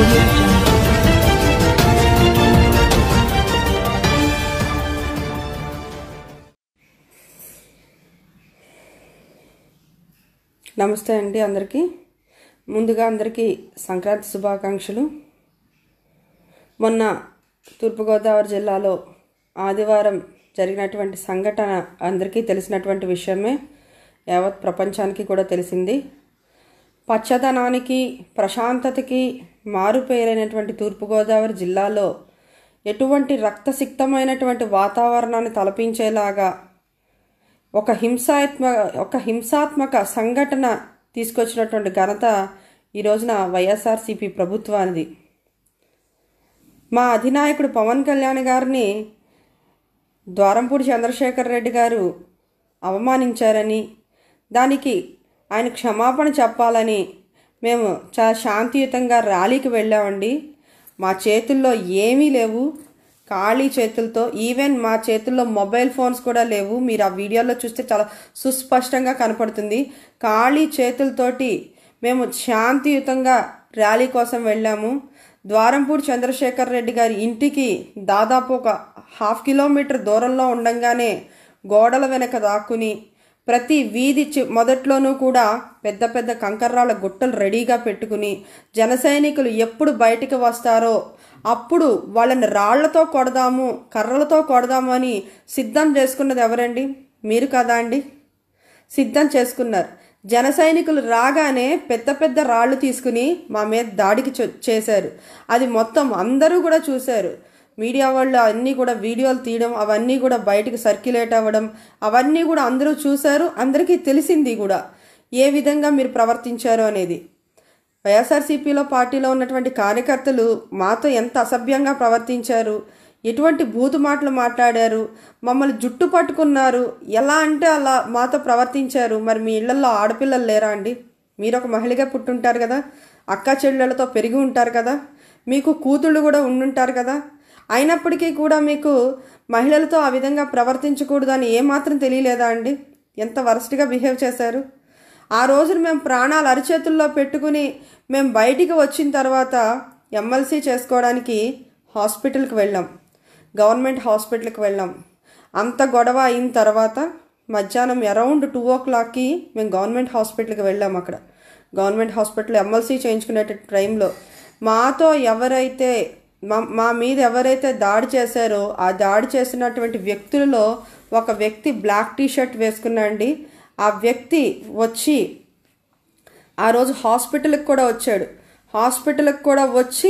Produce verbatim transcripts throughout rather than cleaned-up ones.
audio jungle. నమస్తే అండి అందరికీ. ముందుగా అందరికీ సంక్రాంతి శుభాకాంక్షలు. మొన్న తూర్పుగోదావరి జిల్లాలో ఆదివారం జరిగినటువంటి సంఘటన అందరికీ తెలిసినటువంటి విషయమే, యావత్ ప్రపంచానికి కూడా తెలిసింది. పచ్చదనానికి ప్రశాంతతకి మారుపేరైనటువంటి తూర్పుగోదావరి జిల్లాలో ఎటువంటి రక్తసిక్తమైనటువంటి వాతావరణాన్ని తలపించేలాగా ఒక హింసాత్మ ఒక హింసాత్మక సంఘటన తీసుకొచ్చినటువంటి ఘనత ఈ రోజున వైఎస్ఆర్సీపీ ప్రభుత్వానిది. మా అధినాయకుడు పవన్ కళ్యాణ్ గారిని ద్వారంపూడి చంద్రశేఖర్ రెడ్డి గారు అవమానించారని, దానికి ఆయన క్షమాపణ చెప్పాలని మేము చాలా శాంతియుతంగా ర్యాలీకి వెళ్ళామండి. మా చేతుల్లో ఏమీ లేవు, ఖాళీ చేతులతో. ఈవెన్ మా చేతుల్లో మొబైల్ ఫోన్స్ కూడా లేవు. మీరు ఆ వీడియోలో చూస్తే చాలా సుస్పష్టంగా కనపడుతుంది. ఖాళీ చేతులతోటి మేము శాంతియుతంగా ర్యాలీ కోసం వెళ్ళాము. ద్వారంపూడి చంద్రశేఖర్ రెడ్డి గారి ఇంటికి దాదాపు ఒక హాఫ్ కిలోమీటర్ దూరంలో ఉండంగానే గోడల వెనక దాక్కుని ప్రతి వీధి మొదట్లోనూ కూడా పెద్ద పెద్ద కంకర్రాళ్ళ గుట్టలు రెడీగా పెట్టుకుని జన సైనికులు ఎప్పుడు బయటికి వస్తారో అప్పుడు వాళ్ళని రాళ్లతో కొడదాము, కర్రలతో కొడదాము అని సిద్ధం చేసుకున్నది ఎవరండి? మీరు కదా అండి సిద్ధం చేసుకున్నారు. జన సైనికులు రాగానే పెద్ద పెద్ద రాళ్ళు తీసుకుని మా మీద దాడికి చేశారు. అది మొత్తం అందరూ కూడా చూశారు. మీడియా వాళ్ళు అన్నీ కూడా వీడియోలు తీయడం, అవన్నీ కూడా బయటకు సర్క్యులేట్ అవ్వడం, అవన్నీ కూడా అందరూ చూశారు. అందరికీ తెలిసింది కూడా ఏ విధంగా మీరు ప్రవర్తించారు అనేది. వైఎస్ఆర్సీపీలో పార్టీలో ఉన్నటువంటి కార్యకర్తలు మాతో ఎంత అసభ్యంగా ప్రవర్తించారు, ఎటువంటి బూతు మాటలు మాట్లాడారు, మమ్మల్ని జుట్టు పట్టుకున్నారు, ఎలా అంటే అలా మాతో ప్రవర్తించారు. మరి మీ ఇళ్లలో ఆడపిల్లలు లేరా అండి? మీరు ఒక మహిళగా పుట్టుంటారు కదా, అక్క చెల్లెళ్ళతో పెరిగి ఉంటారు కదా, మీకు కూతుళ్ళు కూడా ఉండుంటారు కదా. అయినప్పటికీ కూడా మీకు మహిళలతో ఆ విధంగా ప్రవర్తించకూడదని ఏమాత్రం తెలియలేదా అండి? ఎంత వరస్ట్గా బిహేవ్ చేశారు. ఆ రోజున మేము ప్రాణాలు అరిచేతుల్లో పెట్టుకుని మేము బయటికి వచ్చిన తర్వాత ఎమ్మెల్సీ చేసుకోవడానికి హాస్పిటల్కి వెళ్ళాం, గవర్నమెంట్ హాస్పిటల్కి వెళ్ళాం. అంత గొడవ అయిన తర్వాత మధ్యాహ్నం అరౌండ్ టూ ఓ క్లాక్కి మేము గవర్నమెంట్ హాస్పిటల్కి వెళ్ళాం. అక్కడ గవర్నమెంట్ హాస్పిటల్ ఎమ్మెల్సీ చేయించుకునే టైంలో మాతో ఎవరైతే మా మా మీద ఎవరైతే దాడి చేశారో ఆ దాడి చేసినటువంటి వ్యక్తులలో ఒక వ్యక్తి బ్లాక్ టీ షర్ట్ వేసుకున్నాండి. ఆ వ్యక్తి వచ్చి ఆ రోజు హాస్పిటల్కి కూడా వచ్చాడు. హాస్పిటల్కి కూడా వచ్చి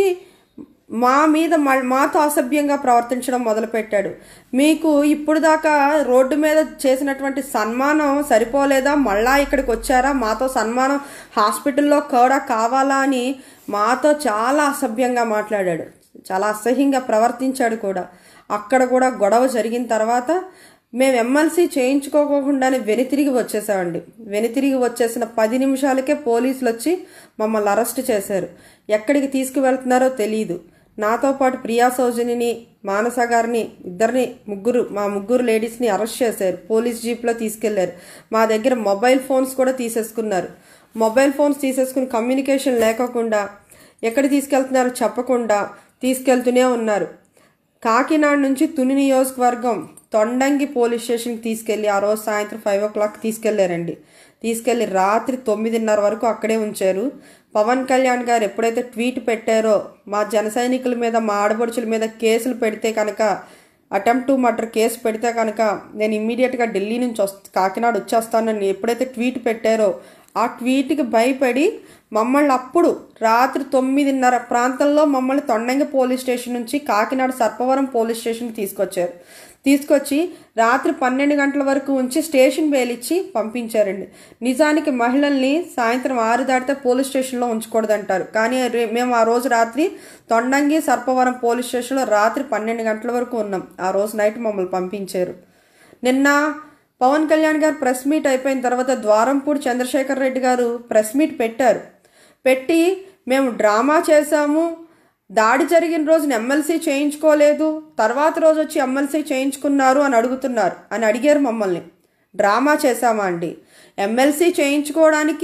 మా మీద మాతో అసభ్యంగా ప్రవర్తించడం మొదలుపెట్టాడు. మీకు ఇప్పుడు దాకా రోడ్డు మీద చేసినటువంటి సన్మానం సరిపోలేదా? మళ్ళా ఇక్కడికి వచ్చారా? మాతో సన్మానం హాస్పిటల్లో కూడా కావాలా అని మాతో చాలా అసభ్యంగా మాట్లాడాడు, చాలా అసహ్యంగా ప్రవర్తించాడు కూడా. అక్కడ కూడా గొడవ జరిగిన తర్వాత మేము ఎమ్మెల్సీ చేయించుకోకుండానే వెనుతిరిగి వచ్చేసామండి. వెనుతిరిగి వచ్చేసిన పది నిమిషాలకే పోలీసులు వచ్చి మమ్మల్ని అరెస్ట్ చేశారు. ఎక్కడికి తీసుకువెళ్తున్నారో తెలియదు. నాతో పాటు ప్రియా సౌజనిని, మానస గారిని, ఇద్దరిని ముగ్గురు మా ముగ్గురు లేడీస్ని అరెస్ట్ చేశారు. పోలీస్ జీప్లో తీసుకెళ్లారు. మా దగ్గర మొబైల్ ఫోన్స్ కూడా తీసేసుకున్నారు. మొబైల్ ఫోన్స్ తీసేసుకుని కమ్యూనికేషన్ లేకోకుండా ఎక్కడ తీసుకెళ్తున్నారో చెప్పకుండా తీసుకెళ్తూనే ఉన్నారు. కాకినాడ నుంచి తుని నియోజకవర్గం తొండంగి పోలీస్ స్టేషన్కి తీసుకెళ్ళి ఆ రోజు సాయంత్రం ఫైవ్ ఓ క్లాక్ తీసుకెళ్లారండి. తీసుకెళ్లి రాత్రి తొమ్మిదిన్నర వరకు అక్కడే ఉంచారు. పవన్ కళ్యాణ్ గారు ఎప్పుడైతే ట్వీట్ పెట్టారో మా జన సైనికుల మీద, మా ఆడపడుచుల మీద కేసులు పెడితే కనుక, అటెంప్ట్ టు మర్డర్ కేసు పెడితే కనుక నేను ఇమ్మీడియట్గా ఢిల్లీ నుంచి వస్త కాకినాడ వచ్చేస్తానని ఎప్పుడైతే ట్వీట్ పెట్టారో ఆ ట్వీట్కి భయపడి మమ్మల్ని అప్పుడు రాత్రి తొమ్మిదిన్నర ప్రాంతంలో మమ్మల్ని తొండంగి పోలీస్ స్టేషన్ నుంచి కాకినాడ సర్పవరం పోలీస్ స్టేషన్కి తీసుకొచ్చారు. తీసుకొచ్చి రాత్రి పన్నెండు గంటల వరకు ఉంచి స్టేషన్ బెయిలిచ్చి పంపించారండి. నిజానికి మహిళల్ని సాయంత్రం ఆరు దాటితే పోలీస్ స్టేషన్లో ఉంచకూడదంటారు. కానీ మేము ఆ రోజు రాత్రి తొండంగి సర్పవరం పోలీస్ స్టేషన్లో రాత్రి పన్నెండు గంటల వరకు ఉన్నాం. ఆ రోజు నైట్ మమ్మల్ని పంపించారు. నిన్న పవన్ కళ్యాణ్ గారు ప్రెస్ మీట్ అయిపోయిన తర్వాత ద్వారంపూడి చంద్రశేఖర్ రెడ్డి గారు ప్రెస్ మీట్ పెట్టారు. పెట్టి మేము డ్రామా చేశాము, దాడి జరిగిన రోజున ఎమ్మెల్సీ చేయించుకోలేదు, తర్వాత రోజు వచ్చి ఎమ్మెల్సీ చేయించుకున్నారు అని అడుగుతున్నారు అని అడిగారు మమ్మల్ని. డ్రామా చేశామా అండి? ఎమ్మెల్సీ చేయించుకోవడానికి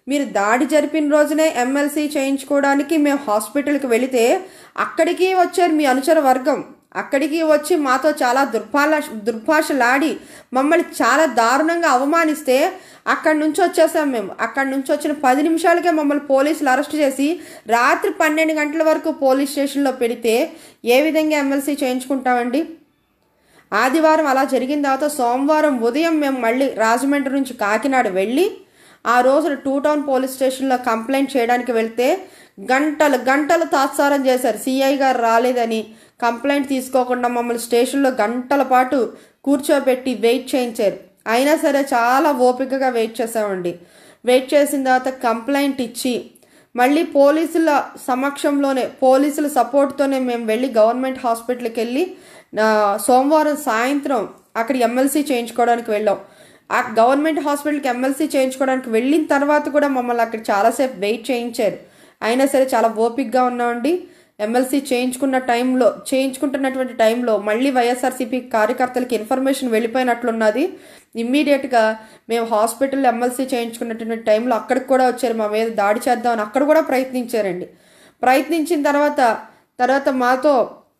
మీరు దాడి జరిపిన రోజునే ఎమ్మెల్సీ చేయించుకోవడానికి మేము హాస్పిటల్కి వెళితే అక్కడికి వచ్చారు మీ అనుచర వర్గం. అక్కడికి వచ్చి మాతో చాలా దుర్భాష దుర్భాషలాడి మమ్మల్ని చాలా దారుణంగా అవమానిస్తే అక్కడి నుంచి వచ్చేసాం మేము. అక్కడి నుంచి వచ్చిన పది నిమిషాలకే మమ్మల్ని పోలీసులు అరెస్ట్ చేసి రాత్రి పన్నెండు గంటల వరకు పోలీస్ స్టేషన్లో పెడితే ఏ విధంగా ఎమ్మెల్సీ చేయించుకుంటామండి? ఆదివారం అలా జరిగిన తర్వాత సోమవారం ఉదయం మేము మళ్ళీ రాజమండ్రి నుంచి కాకినాడ వెళ్ళి ఆ రోజున టూ టౌన్ పోలీస్ స్టేషన్లో కంప్లైంట్ చేయడానికి వెళ్తే గంటలు గంటలు తాత్సారం చేశారు. సిఐ గారు రాలేదని కంప్లైంట్ తీసుకోకుండా మమ్మల్ని స్టేషన్లో గంటల పాటు కూర్చోబెట్టి వెయిట్ చేయించారు. అయినా సరే చాలా ఓపికగా వెయిట్ చేసామండి. వెయిట్ చేసిన తర్వాత కంప్లైంట్ ఇచ్చి మళ్ళీ పోలీసుల సమక్షంలోనే పోలీసుల సపోర్ట్తోనే మేము వెళ్ళి గవర్నమెంట్ హాస్పిటల్కి వెళ్ళి సోమవారం సాయంత్రం అక్కడ ఎమ్మెల్సీ చేయించుకోవడానికి వెళ్ళాం. ఆ గవర్నమెంట్ హాస్పిటల్కి ఎమ్మెల్సీ చేయించుకోవడానికి వెళ్ళిన తర్వాత కూడా మమ్మల్ని అక్కడ చాలాసేపు వెయిట్ చేయించారు. అయినా సరే చాలా ఓపికగా ఉన్నామండి. ఎమ్మెల్సీ చేయించుకున్న టైంలో చేయించుకుంటున్నటువంటి టైంలో మళ్ళీ వైఎస్ఆర్సీపీ కార్యకర్తలకి ఇన్ఫర్మేషన్ వెళ్ళిపోయినట్లున్నది. ఇమ్మీడియట్గా మేము హాస్పిటల్లో ఎమ్మెల్సీ చేయించుకున్నటువంటి టైంలో అక్కడికి కూడా వచ్చారు, మా మీద దాడి చేద్దామని అక్కడ కూడా ప్రయత్నించారండి. ప్రయత్నించిన తర్వాత తర్వాత మాతో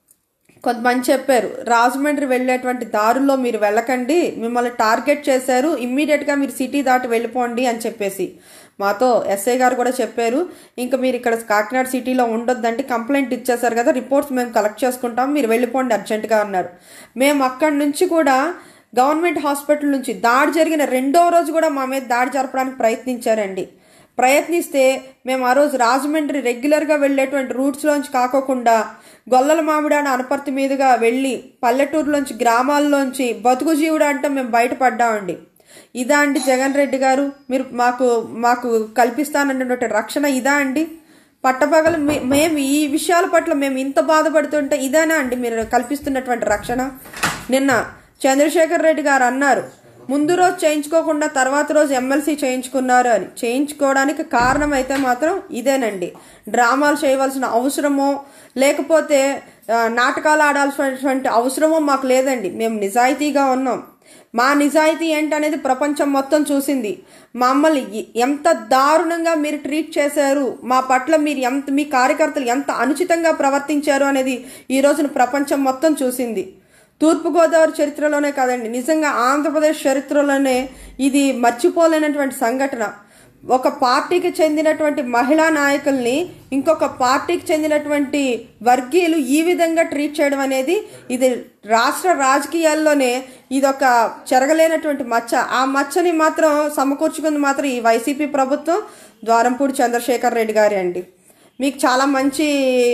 కొంతమంది చెప్పారు, రాజమండ్రి వెళ్ళేటువంటి దారుల్లో మీరు వెళ్ళకండి, మిమ్మల్ని టార్గెట్ చేశారు, ఇమ్మీడియట్గా మీరు సిటీ దాటి వెళ్ళిపోండి అని చెప్పేసి మాతో ఎస్ఐ గారు కూడా చెప్పారు. ఇంకా మీరు ఇక్కడ కాకినాడ సిటీలో ఉండొద్దంటే కంప్లైంట్ ఇచ్చేసారు కదా, రిపోర్ట్స్ మేము కలెక్ట్ చేసుకుంటాం, మీరు వెళ్ళిపోండి అర్జెంటుగా అన్నారు. మేము అక్కడి నుంచి కూడా గవర్నమెంట్ హాస్పిటల్ నుంచి దాడి జరిగిన రెండో రోజు కూడా మా మీద దాడి జరపడానికి ప్రయత్నించారండి. ప్రయత్నిస్తే మేము ఆ రోజు రాజమండ్రి రెగ్యులర్గా వెళ్ళేటువంటి రూట్స్లోంచి కాకోకుండా గొల్లల మామిడాన అనపర్తి మీదుగా వెళ్ళి పల్లెటూరులోంచి గ్రామాల్లోంచి బతుకు జీవుడు అంటే మేము బయటపడ్డామండి. ఇదా అండి జగన్ రెడ్డి గారు మీరు మాకు మాకు కల్పిస్తానన్నటువంటి రక్షణ ఇదా అండి? పట్టపగలు మేము ఈ విషయాల పట్ల మేము ఇంత బాధపడుతుంటే ఇదేనా అండి మీరు కల్పిస్తున్నటువంటి రక్షణ? నిన్న చంద్రశేఖర్ రెడ్డి గారు అన్నారు, ముందు రోజు చేయించుకోకుండా తర్వాత రోజు ఎమ్మెల్సీ చేయించుకున్నారు అని. చేయించుకోవడానికి కారణం అయితే మాత్రం ఇదేనండి. డ్రామాలు చేయవలసిన అవసరమో లేకపోతే నాటకాలు ఆడాల్సినటువంటి అవసరమో మాకు లేదండి. మేము నిజాయితీగా ఉన్నాం. మా నిజాయితీ ఏంటనేది ప్రపంచం మొత్తం చూసింది. మమ్మల్ని ఎంత దారుణంగా మీరు ట్రీట్ చేశారు, మా పట్ల మీరు ఎంత మీ కార్యకర్తలు ఎంత అనుచితంగా ప్రవర్తించారు అనేది ఈ రోజున ప్రపంచం మొత్తం చూసింది. తూర్పుగోదావరి చరిత్రలోనే కాదండి, నిజంగా ఆంధ్రప్రదేశ్ చరిత్రలోనే ఇది మర్చిపోలేనటువంటి సంఘటన. ఒక పార్టీకి చెందినటువంటి మహిళా నాయకుల్ని ఇంకొక పార్టీకి చెందినటువంటి వర్గీయులు ఈ విధంగా ట్రీట్ చేయడం అనేది ఇది రాష్ట్ర రాజకీయాల్లోనే ఇదొక చెరగలేనటువంటి మచ్చ. ఆ మచ్చని మాత్రం సమకూర్చుకుంది మాత్రం ఈ వైసీపీ ప్రభుత్వం, ద్వారంపూడి చంద్రశేఖర్ రెడ్డి గారి అండి. మీకు చాలా మంచి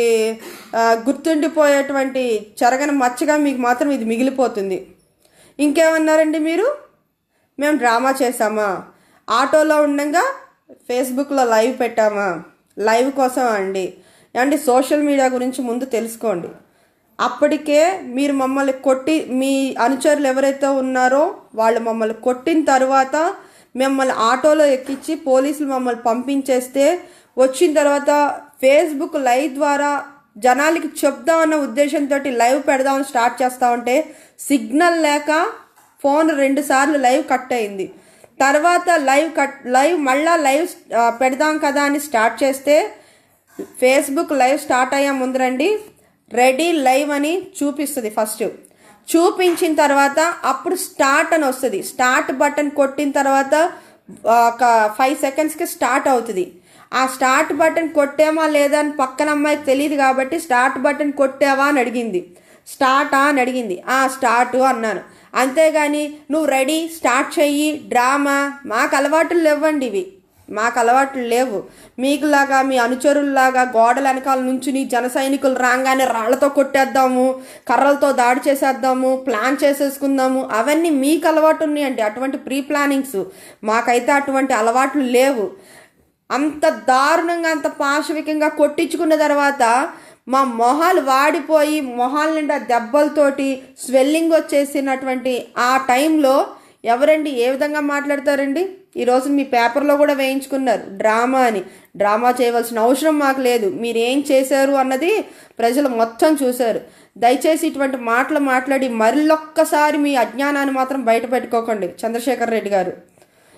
గుర్తుండిపోయేటువంటి చెరగని మచ్చగా మీకు మాత్రం ఇది మిగిలిపోతుంది. ఇంకేమన్నారండి మీరు? మేము డ్రామా చేసామా, ఆటోలో ఉండగా ఫేస్బుక్లో లైవ్ పెట్టామా? లైవ్ కోసం అండి అండి సోషల్ మీడియా గురించి ముందు తెలుసుకోండి. అప్పటికే మీరు మమ్మల్ని కొట్టి మీ అనుచరులు ఎవరైతే ఉన్నారో వాళ్ళు మమ్మల్ని కొట్టిన తర్వాత మిమ్మల్ని ఆటోలో ఎక్కించి పోలీసులు మమ్మల్ని పంపించేస్తే వచ్చిన తర్వాత ఫేస్బుక్ లైవ్ ద్వారా జనాలకి చెప్దామన్న ఉద్దేశంతో లైవ్ పెడదామని స్టార్ట్ చేస్తా ఉంటే సిగ్నల్ లేక ఫోన్ రెండు సార్లు లైవ్ కట్ అయింది. తర్వాత లైవ్ కట్ లైవ్ మళ్ళా లైవ్ పెడదాం కదా అని స్టార్ట్ చేస్తే ఫేస్బుక్ లైవ్ స్టార్ట్ అయ్యే ముందరండి రెడీ లైవ్ అని చూపిస్తుంది. ఫస్ట్ చూపించిన తర్వాత అప్పుడు స్టార్ట్ అని వస్తుంది. స్టార్ట్ బటన్ కొట్టిన తర్వాత ఒక ఫైవ్ సెకండ్స్కి స్టార్ట్ అవుతుంది. ఆ స్టార్ట్ బటన్ కొట్టామా లేదా అని పక్కన అమ్మాయికి తెలియదు కాబట్టి స్టార్ట్ బటన్ కొట్టావా అని అడిగింది. స్టార్టా అని అడిగింది. ఆ స్టార్ట్ అన్నాను. అంతేగాని నువ్వు రెడీ స్టార్ట్ చెయ్యి డ్రామా మాకు అలవాట్లు లేవండి. ఇవి మాకు అలవాట్లు లేవు. మీకులాగా మీ అనుచరుల్లాగా గోడల వెనకాల నుంచి నీ జన సైనికులు రాగానే రాళ్లతో కొట్టేద్దాము, కర్రలతో దాడి చేసేద్దాము, ప్లాన్ చేసేసుకుందాము, అవన్నీ మీకు అలవాటు ఉన్నాయండి. అటువంటి ప్రీ ప్లానింగ్స్ మాకైతే అటువంటి అలవాట్లు లేవు. అంత దారుణంగా అంత పాశవికంగా కొట్టించుకున్న తర్వాత మా మొహాలు వాడిపోయి మొహాల నిండా దెబ్బలతోటి స్వెల్లింగ్ వచ్చేసినటువంటి ఆ టైంలో ఎవరండి ఏ విధంగా మాట్లాడతారండి? ఈరోజు మీ పేపర్లో కూడా వేయించుకున్నారు డ్రామా అని. డ్రామా చేయవలసిన అవసరం మాకు లేదు. మీరేం చేశారు అన్నది ప్రజలు మొత్తం చూశారు. దయచేసి ఇటువంటి మాటలు మాట్లాడి మరొక్కసారి మీ అజ్ఞానాన్ని మాత్రం బయట పెట్టుకోకండి చంద్రశేఖర్ రెడ్డి గారు.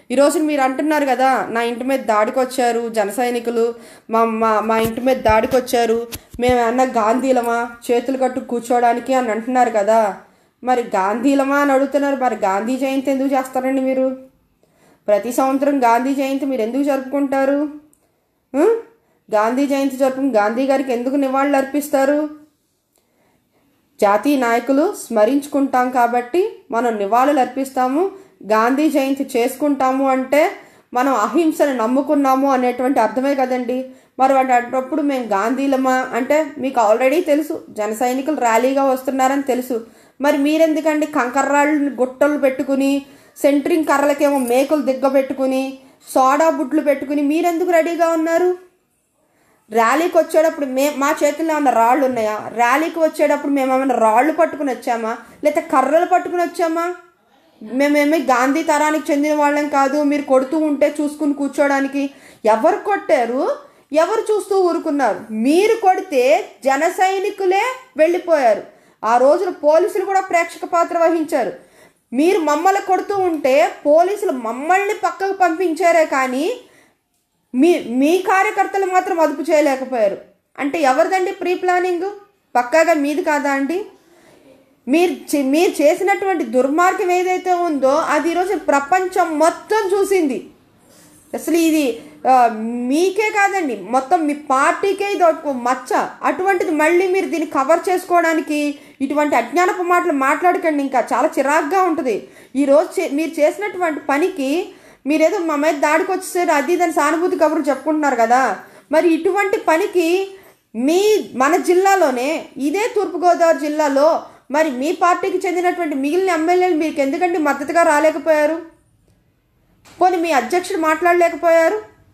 ఈరోజు మీరు అంటున్నారు కదా, నా ఇంటి మీద దాడికి వచ్చారు జన సైనికులు, మా మా మా ఇంటి మీద దాడికి వచ్చారు, మేము ఏమన్నా గాంధీలమా చేతులు కట్టు కూర్చోవడానికి అని అంటున్నారు కదా. మరి గాంధీలమా అని అడుగుతున్నారు. మరి గాంధీ జయంతి ఎందుకు చేస్తారండి మీరు? ప్రతి సంవత్సరం గాంధీ జయంతి మీరు ఎందుకు జరుపుకుంటారు? గాంధీ జయంతి జరుపుకుని గాంధీ గారికి ఎందుకు నివాళులు అర్పిస్తారు? జాతీయ నాయకులు స్మరించుకుంటాం కాబట్టి మనం నివాళులు అర్పిస్తాము, గాంధీ జయంతి చేసుకుంటాము అంటే మనం అహింసను నమ్ముకున్నాము అనేటువంటి అర్థమే కదండి. మరి అప్పుడు మేము గాంధీలమా అంటే మీకు ఆల్రెడీ తెలుసు జన సైనికులు ర్యాలీగా వస్తున్నారని తెలుసు. మరి మీరెందుకండి కంకర్రాళ్ళు గుట్టలు పెట్టుకుని, సెంట్రింగ్ కర్రలకేమో మేకులు దిగ్గబెట్టుకుని, సోడా బుడ్లు పెట్టుకుని మీరెందుకు రెడీగా ఉన్నారు? ర్యాలీకి వచ్చేటప్పుడు మే మా చేతుల్లో ఏమన్నా రాళ్ళు ఉన్నాయా? ర్యాలీకి వచ్చేటప్పుడు మేము ఏమైనా రాళ్ళు పట్టుకుని వచ్చామా, లేకపోతే కర్రలు పట్టుకుని వచ్చామా? మేమేమి గాంధీ తరానికి చెందిన వాళ్ళం కాదు మీరు కొడుతూ ఉంటే చూసుకుని కూర్చోడానికి. ఎవరు కొట్టారు? ఎవరు చూస్తూ ఊరుకున్నారు? మీరు కొడితే జన సైనికులే వెళ్ళిపోయారు. ఆ రోజున పోలీసులు కూడా ప్రేక్షక పాత్ర వహించారు. మీరు మమ్మల్ని కొడుతూ ఉంటే పోలీసులు మమ్మల్ని పక్కకు పంపించారే కానీ మీ మీ కార్యకర్తలు మాత్రం అదుపు చేయలేకపోయారు. అంటే ఎవరిదండి ప్రీ ప్లానింగ్? పక్కాగా మీది కాదా అండి? మీరు మీరు చేసినటువంటి దుర్మార్గం ఏదైతే ఉందో అది ఈరోజు ప్రపంచం మొత్తం చూసింది. అసలు ఇది మీకే కాదండి, మొత్తం మీ పార్టీకే ఇది ఒక మచ్చ. అటువంటిది మళ్ళీ మీరు దీన్ని కవర్ చేసుకోవడానికి ఇటువంటి అజ్ఞానపు మాటలు మాట్లాడకండి. ఇంకా చాలా చిరాగ్గా ఉంటుంది. ఈరోజు మీరు చేసినటువంటి పనికి మీరేదో మా మీద దాడికి వచ్చేసారు అది దాని సానుభూతి కబుర్లు చెప్పుకుంటున్నారు కదా. మరి ఇటువంటి పనికి మీ మన జిల్లాలోనే ఇదే తూర్పుగోదావరి జిల్లాలో మరి మీ పార్టీకి చెందినటువంటి మిగిలిన ఎమ్మెల్యేలు మీకు ఎందుకంటే మద్దతుగా రాలేకపోయారు? పోనీ మీ అధ్యక్షుడు మాట్లాడలేకపోయారు?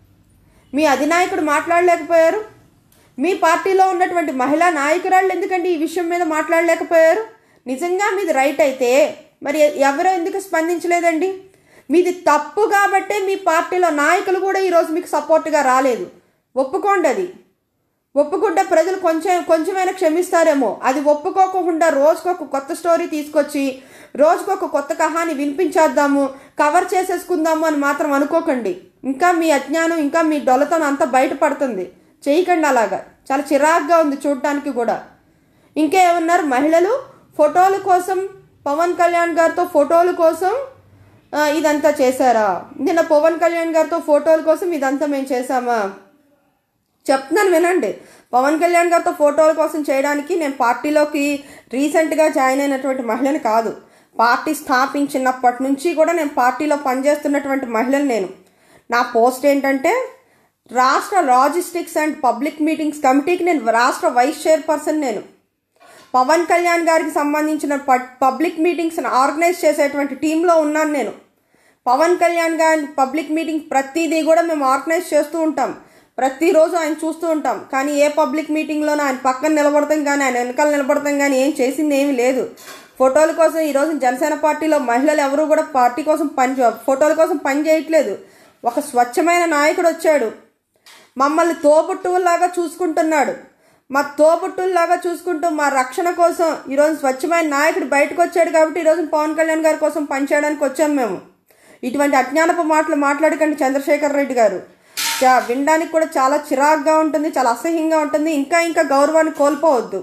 మీ అధినాయకుడు మాట్లాడలేకపోయారు? మీ పార్టీలో ఉన్నటువంటి మహిళా నాయకురాళ్ళు ఎందుకంటే ఈ విషయం మీద మాట్లాడలేకపోయారు? నిజంగా మీది రైట్ అయితే మరి ఎవరో ఎందుకు స్పందించలేదండి? మీది తప్పు కాబట్టే మీ పార్టీలో నాయకులు కూడా ఈరోజు మీకు సపోర్ట్గా రాలేదు. ఒప్పుకోండి. అది ఒప్పుకుంటే ప్రజలు కొంచెం కొంచెమైనా క్షమిస్తారేమో. అది ఒప్పుకోకుండా రోజుకొక కొత్త స్టోరీ తీసుకొచ్చి రోజుకొక కొత్త కహాని వినిపించేద్దాము, కవర్ చేసేసుకుందాము అని మాత్రం అనుకోకండి. ఇంకా మీ అజ్ఞానం ఇంకా మీ డొలతనం అంతా బయటపడుతుంది. చేయకండి అలాగా. చాలా చిరాగ్గా ఉంది చూడటానికి కూడా. ఇంకేమన్నారు? మహిళలు ఫోటోల కోసం పవన్ కళ్యాణ్ గారితో ఫోటోల కోసం ఇదంతా చేశారా? నిన్న పవన్ కళ్యాణ్ గారితో ఫోటోల కోసం ఇదంతా మేము చేశామా? చెప్తున్నాను వినండి. పవన్ కళ్యాణ్ గారితో ఫోటోల కోసం చేయడానికి నేను పార్టీలోకి రీసెంట్గా జాయిన్ అయినటువంటి మహిళని కాదు. పార్టీ స్థాపించినప్పటి నుంచి కూడా నేను పార్టీలో పనిచేస్తున్నటువంటి మహిళను. నేను నా పోస్ట్ ఏంటంటే రాష్ట్ర లాజిస్టిక్స్ అండ్ పబ్లిక్ మీటింగ్స్ కమిటీకి నేను రాష్ట్ర వైస్ చైర్పర్సన్. నేను పవన్ కళ్యాణ్ గారికి సంబంధించిన పబ్లిక్ మీటింగ్స్ని ఆర్గనైజ్ చేసేటువంటి టీంలో ఉన్నాను. నేను పవన్ కళ్యాణ్ గారి పబ్లిక్ మీటింగ్ ప్రతిదీ కూడా మేము ఆర్గనైజ్ చేస్తూ ఉంటాం. ప్రతిరోజు ఆయన చూస్తూ ఉంటాం. కానీ ఏ పబ్లిక్ మీటింగ్లోనూ ఆయన పక్కన నిలబడతాం కానీ ఆయన వెనకాల నిలబడతాం కానీ ఏం చేసింది ఏమీ లేదు. ఫోటోల కోసం ఈరోజు జనసేన పార్టీలో మహిళలు ఎవరు కూడా పార్టీ కోసం పని ఫోటోల కోసం పని చేయట్లేదు. ఒక స్వచ్ఛమైన నాయకుడు వచ్చాడు, మమ్మల్ని తోబుట్టువులాగా చూసుకుంటున్నాడు. మా తోబుట్టువులాగా చూసుకుంటూ మా రక్షణ కోసం ఈరోజు స్వచ్ఛమైన నాయకుడు బయటకు వచ్చాడు కాబట్టి ఈరోజు పవన్ కళ్యాణ్ గారి కోసం పనిచేయడానికి వచ్చాం మేము. ఇటువంటి అజ్ఞానపు మాటలు మాట్లాడకండి చంద్రశేఖర్ రెడ్డి గారు. చా వినడానికి కూడా చాలా చిరాగ్గా ఉంటుంది, చాలా అసహ్యంగా ఉంటుంది. ఇంకా ఇంకా గౌరవాన్ని కోల్పోవద్దు.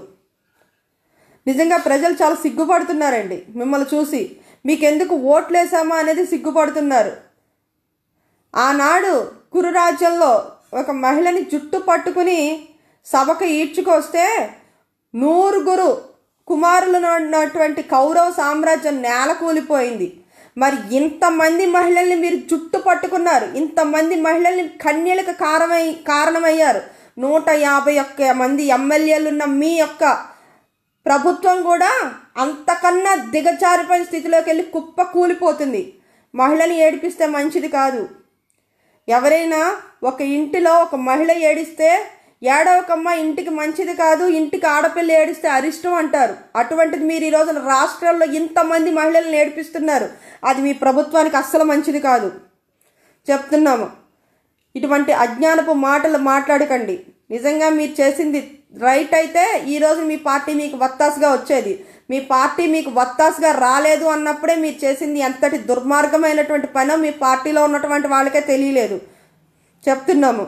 నిజంగా ప్రజలు చాలా సిగ్గుపడుతున్నారండి మిమ్మల్ని చూసి. మీకెందుకు ఓట్లు వేసామా అనేది సిగ్గుపడుతున్నారు. ఆనాడు కురు రాజ్యంలో ఒక మహిళని జుట్టు పట్టుకుని సభకు ఈడ్చుకొస్తే నూరుగురు కుమారులు ఉన్నటువంటి కౌరవ సామ్రాజ్యం నేల కూలిపోయింది. మరి ఇంతమంది మహిళల్ని మీరు జుట్టు పట్టుకున్నారు, ఇంతమంది మహిళల్ని కన్యలకు కారణమై కారణమయ్యారు. నూట యాభై ఒక్క మంది ఎమ్మెల్యేలున్న మీ యొక్క ప్రభుత్వం కూడా అంతకన్నా దిగజారిపోయిన స్థితిలోకి వెళ్ళి కుప్ప కూలిపోతుంది. మహిళని ఏడిపిస్తే మంచిది కాదు. ఎవరైనా ఒక ఇంటిలో ఒక మహిళ ఏడిస్తే ఏడవకమ్మ ఇంటికి మంచిది కాదు, ఇంటికి ఆడపిల్ల ఏడిస్తే అరిష్టం అంటారు. అటువంటిది మీరు ఈరోజు రాష్ట్రాల్లో ఇంతమంది మహిళలను ఏడిపిస్తున్నారు. అది మీ ప్రభుత్వానికి అస్సలు మంచిది కాదు చెప్తున్నాము. ఇటువంటి అజ్ఞానపు మాటలు మాట్లాడకండి. నిజంగా మీరు చేసింది రైట్ అయితే ఈరోజు మీ పార్టీ మీకు వత్తాసుగా వచ్చేది. మీ పార్టీ మీకు వత్తాసుగా రాలేదు అన్నప్పుడే మీరు చేసింది ఎంతటి దుర్మార్గమైనటువంటి పనో మీ పార్టీలో ఉన్నటువంటి వాళ్ళకే తెలియలేదు చెప్తున్నాము.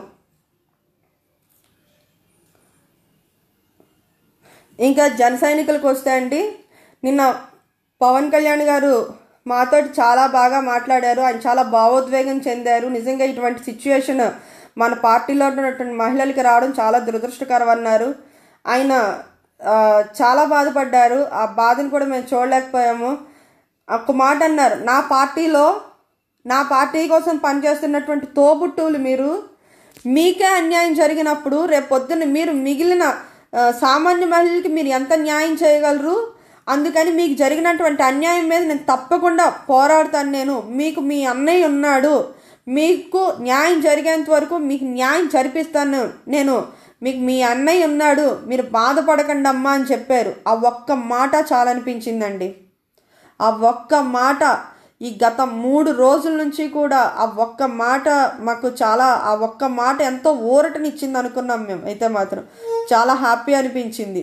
ఇంకా జన సైనికులకు వస్తే అండి, నిన్న పవన్ కళ్యాణ్ గారు మాతో చాలా బాగా మాట్లాడారు. ఆయన చాలా భావోద్వేగం చెందారు. నిజంగా ఇటువంటి సిచ్యువేషన్ మన పార్టీలో ఉన్నటువంటి మహిళలకి రావడం చాలా దురదృష్టకరం అన్నారు. ఆయన చాలా బాధపడ్డారు. ఆ బాధను కూడా మేము చూడలేకపోయాము. ఒక మాట అన్నారు, నా పార్టీలో నా పార్టీ కోసం పనిచేస్తున్నటువంటి తోబుట్టువులు మీరు, మీకే అన్యాయం జరిగినప్పుడు రేపు పొద్దున్న మీరు మిగిలిన సామాన్య మహిళలకి మీరు ఎంత న్యాయం చేయగలరు? అందుకని మీకు జరిగినటువంటి అన్యాయం మీద నేను తప్పకుండా పోరాడతాను. నేను మీకు మీ అన్నయ్య ఉన్నాడు, మీకు న్యాయం జరిగేంత వరకు మీకు న్యాయం జరిపిస్తాను నేను, మీకు మీ అన్నయ్య ఉన్నాడు, మీరు బాధపడకండి అమ్మా అని చెప్పారు. ఆ ఒక్క మాట చాలా అనిపించిందండి. ఆ ఒక్క మాట ఈ గత మూడు రోజుల నుంచి కూడా ఆ ఒక్క మాట మాకు చాలా, ఆ ఒక్క మాట ఎంతో ఊరటనిచ్చింది అనుకున్నాం మేము. అయితే మాత్రం చాలా హ్యాపీ అనిపించింది.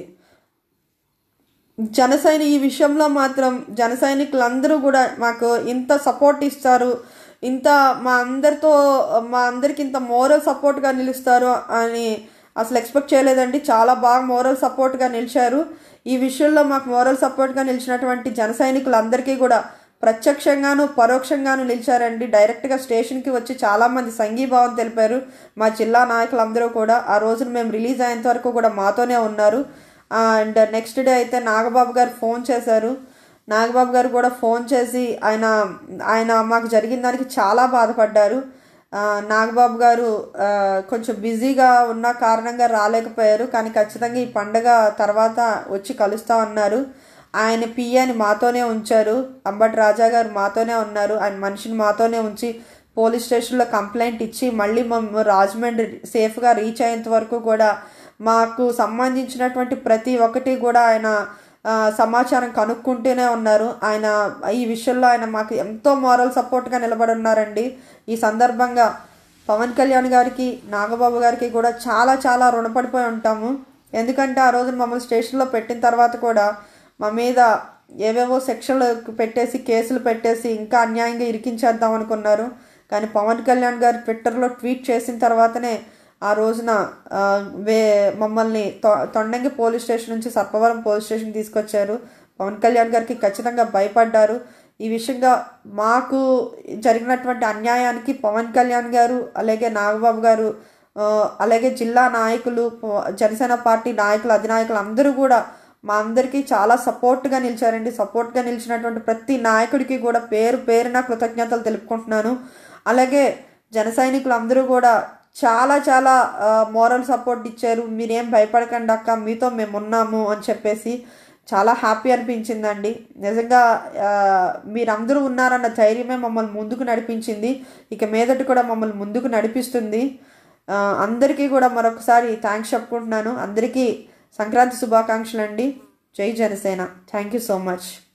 జన సైని ఈ విషయంలో మాత్రం జన సైనికులందరూ కూడా మాకు ఇంత సపోర్ట్ ఇస్తారు, ఇంత మా అందరితో మా అందరికి ఇంత మోరల్ సపోర్ట్గా నిలుస్తారు అని అసలు ఎక్స్పెక్ట్ చేయలేదండి. చాలా బాగా మోరల్ సపోర్ట్గా నిలిచారు. ఈ విషయంలో మాకు మోరల్ సపోర్ట్గా నిలిచినటువంటి జన సైనికులందరికీ కూడా ప్రత్యక్షంగాను పరోక్షంగాను నిలిచారండి. డైరెక్ట్గా స్టేషన్కి వచ్చి చాలామంది సంఘీభావం తెలిపారు. మా జిల్లా నాయకులందరూ కూడా ఆ రోజున మేము రిలీజ్ అయ్యేంత వరకు కూడా మాతోనే ఉన్నారు. అండ్ నెక్స్ట్ డే అయితే నాగబాబు గారు ఫోన్ చేశారు. నాగబాబు గారు కూడా ఫోన్ చేసి ఆయన ఆయన మాకు జరిగిన దానికి చాలా బాధపడ్డారు. నాగబాబు గారు కొంచెం బిజీగా ఉన్న కారణంగా రాలేకపోయారు, కానీ ఖచ్చితంగా ఈ పండగ తర్వాత వచ్చి కలుస్తా ఉన్నారు. ఆయన పిఏని మాతోనే ఉంచారు. అంబటి రాజా గారు మాతోనే ఉన్నారు. ఆయన మనిషిని మాతోనే ఉంచి పోలీస్ స్టేషన్లో కంప్లైంట్ ఇచ్చి మళ్ళీ మేము రాజమండ్రి సేఫ్గా రీచ్ అయ్యేంత వరకు కూడా మాకు సంబంధించినటువంటి ప్రతి ఒక్కటి కూడా ఆయన సమాచారం కనుక్కుంటూనే ఉన్నారు. ఆయన ఈ విషయంలో ఆయన మాకు ఎంతో మోరల్ సపోర్ట్గా నిలబడి ఉన్నారండి. ఈ సందర్భంగా పవన్ కళ్యాణ్ గారికి, నాగబాబు గారికి కూడా చాలా చాలా రుణపడిపోయి ఉంటాము. ఎందుకంటే ఆ రోజు మమ్మల్ని స్టేషన్లో పెట్టిన తర్వాత కూడా మా మీద ఏవేవో సెక్షన్లు పెట్టేసి కేసులు పెట్టేసి ఇంకా అన్యాయంగా ఇరికించేద్దాం అనుకున్నారు. కానీ పవన్ కళ్యాణ్ గారు ట్విట్టర్లో ట్వీట్ చేసిన తర్వాతనే ఆ రోజున వే మమ్మల్ని తొ తొండంగి పోలీస్ స్టేషన్ నుంచి సర్పవరం పోలీస్ స్టేషన్కి తీసుకొచ్చారు. పవన్ కళ్యాణ్ గారికి ఖచ్చితంగా భయపడ్డారు. ఈ విషయంగా మాకు జరిగినటువంటి అన్యాయానికి పవన్ కళ్యాణ్ గారు, అలాగే నాగబాబు గారు, అలాగే జిల్లా నాయకులు, జనసేన పార్టీ నాయకులు, అధినాయకులు అందరూ కూడా మా అందరికీ చాలా సపోర్ట్గా నిలిచారండి. సపోర్ట్గా నిలిచినటువంటి ప్రతి నాయకుడికి కూడా పేరు పేరున కృతజ్ఞతలు తెలుపుకుంటున్నాను. అలాగే జన సైనికులు అందరూ కూడా చాలా చాలా మోరల్ సపోర్ట్ ఇచ్చారు. మీరేం భయపడకండి అక్క, మీతో మేము ఉన్నాము అని చెప్పేసి చాలా హ్యాపీ అనిపించిందండి. నిజంగా మీరందరూ ఉన్నారన్న ధైర్యమే మమ్మల్ని ముందుకు నడిపించింది. ఇక మీదట కూడా మమ్మల్ని ముందుకు నడిపిస్తుంది. అందరికీ కూడా మరొకసారి థ్యాంక్స్ చెప్పుకుంటున్నాను. అందరికీ సంక్రాంతి శుభాకాంక్షలు అండి. జై Janasena. Thank you so much.